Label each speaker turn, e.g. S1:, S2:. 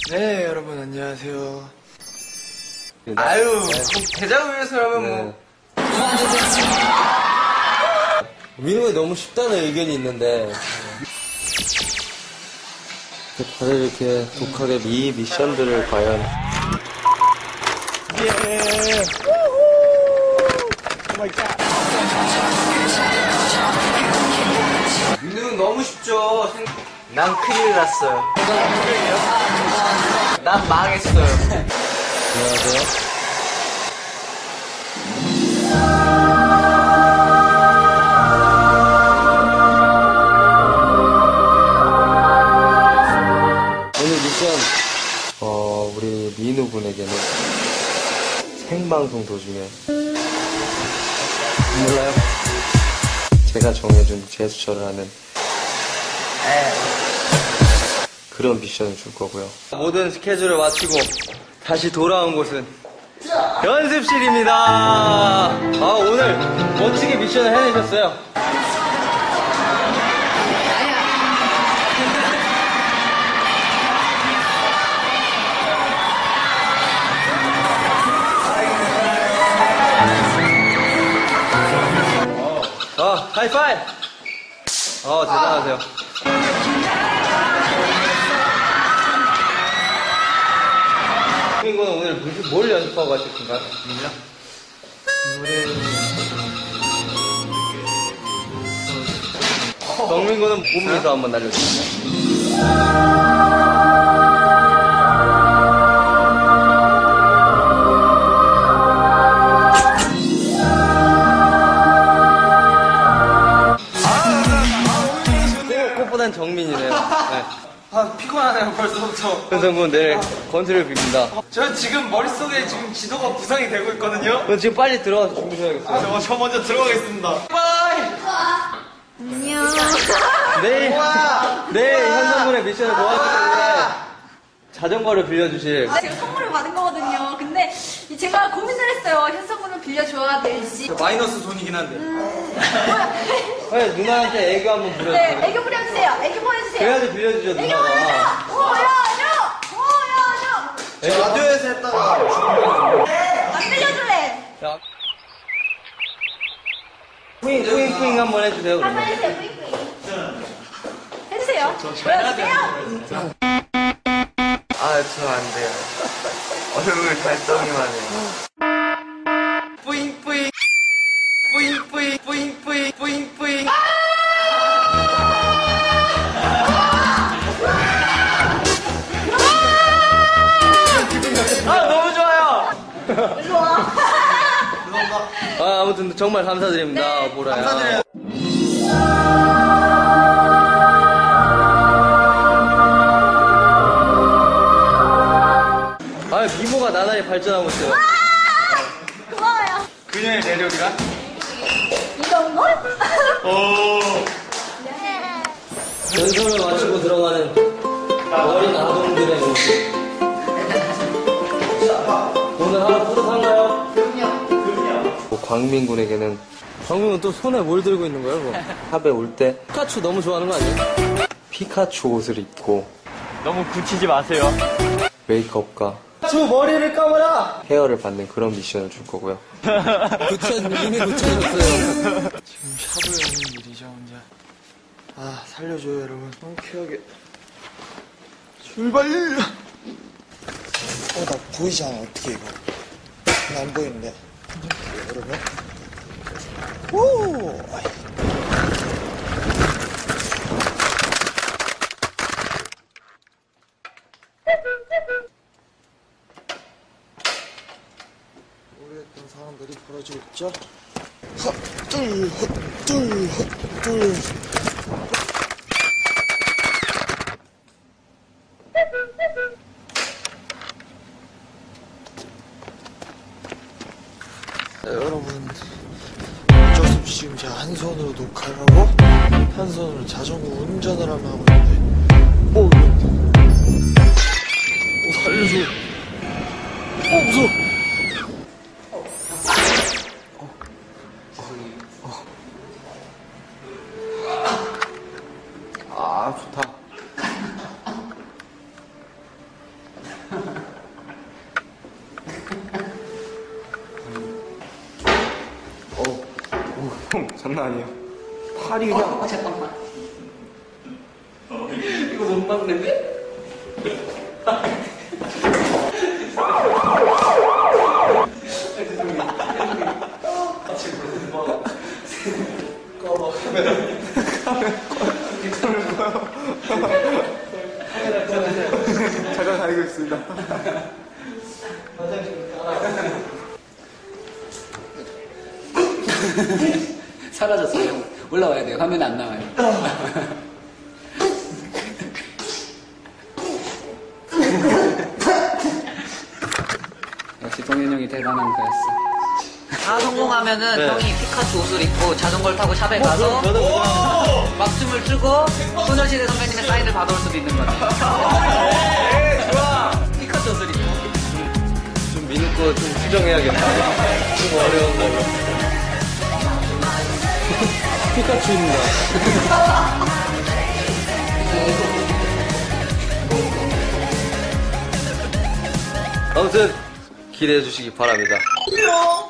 S1: 네, 여러분 안녕하세요.
S2: 아유, 대자우에서라면 뭐.
S3: 민호가 너무 쉽다는 의견이 있는데 다들 이렇게 독하게 이 미션들을 과연
S2: 민우는 너무 쉽죠. 난 큰일 났어요. 난 망했어요.
S3: 안녕하세요. 오늘 미션 우리 민우 분에게는 생방송 도중에 몰라요? 제가 정해준 제스처를 하는 그런 미션을 줄 거고요.
S2: 모든 스케줄을 마치고 다시 돌아온 곳은 연습실입니다. 아, 오늘 멋지게 미션을 해내셨어요. 하이파이브! 대단하세요. 국민군은 오늘 뭘 연습하고 가셨던가요? 정민군은 몸미소 한번 날려주세요. 꽃보단 정민이네요. 네.
S1: 아, 피곤하네요, 벌써부터.
S2: 현성군 내일 건투를 빕니다.
S1: 저 지금 머릿속에 지금 지도가 구상이 되고 있거든요.
S2: 그럼 지금 빨리 들어가서 준비해야겠어요.
S1: 저 먼저 들어가겠습니다. 바이!
S4: 안녕.
S2: 내일 현성군의 미션을 도와주기 때문에 자전거를 빌려주실.
S4: 제가 선물을 받은 거거든요. 근데 제가 고민을 했어요. 현성군을 빌려줘야 될지.
S1: 마이너스 돈이긴 한데.
S2: 네, 누나한테 애교 한번 부려주세요.
S4: 네, 애교 부려주세요. 애교 보여주세요.
S2: 그래야지 빌려주죠,
S4: 애교
S2: 누나가.
S4: 보여주세요. 오야요!
S1: 라디오에서 했다가
S4: 안 들려줄래?
S2: 자. 뿌잉 한번 해주세요,
S4: 한번
S2: 그러면.
S4: 해주세요. 뿌잉뿌잉. 해주세요. 보여주세요.
S2: 아, 저 안 돼요. 얼굴 달덩이만 해요.
S1: 뿌잉뿌잉. 뿌잉뿌잉. 뿌잉뿌잉. 뿌잉뿌잉.
S2: 아, 너무 좋아요!
S4: 일로 와.
S2: 아, 아무튼 정말 감사드립니다,
S4: 네,
S2: 보라야.
S1: 감사드려요.
S2: 아, 미모가 나날이 발전하고 있어요.
S4: 고마워요.
S1: 그녀의 매력이란?
S4: 이런 걸?
S1: 오.
S4: 네.
S3: 연습을 마치고 들어가는 어린 아동들의 모습. 오늘 하루 뿌듯한가요?
S2: 뭐 광민군에게는 광민군 또 손에 뭘 들고 있는 거예요? 그거? 탑에 올 때 피카츄 너무 좋아하는 거 아니에요? 피카츄 옷을 입고
S1: 너무 굳히지 마세요.
S2: 메이크업과
S1: 주 머리를 감아라!
S2: 헤어를 받는 그런 미션을 줄 거고요.
S3: 이미 고쳐졌어요.
S1: 지금 샵을 하는 일이죠, 혼자. 아, 살려줘요, 여러분. 상쾌하게. 출발!
S5: 나 보이잖아, 어떻게 이거. 나 안 보이는데. 그러면? 오!
S1: 모르겠던 사람들이 벌어지고 있죠?
S5: 헛둘, 헛둘, 헛둘.
S1: 네, 여러분. 어쩔 수 없이 지금 제가 한 손으로 녹화를 하고, 한 손으로 자전거 운전을 하면 하고 있는데, 살려줘. 무서워.
S2: 아, 좋다.
S3: 형 장난 아니에요. 팔이 그냥
S6: 잠깐만. 이거 못 막는데?
S3: 잠깐 다니고 있습니다.
S6: 사라졌어요. 올라와야 돼요. 화면에 안 나와요. 역시 동현 형이 대단한 거였어.
S7: 다 성공하면은 형이 피카츄 옷을 입고 자전거를 타고 샵에 가서 막춤을 추고 소녀시대 선배님의 사인을 받아올 수도 있는 거야. 좋아. 피카츄 옷을 입고.
S2: 좀 미는 거 좀 수정해야겠다. 좀 어려운 걸로. 피카츄입니다. 아무튼 기대해 주시기 바랍니다.